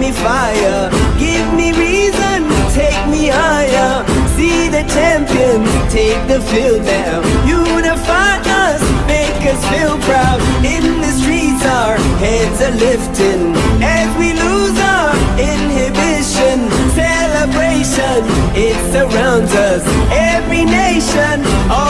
me fire, give me reason, take me higher. See the champions take the field now. Unify us, make us feel proud. In the streets our heads are lifting as we lose our inhibition. Celebration, it surrounds us, every nation.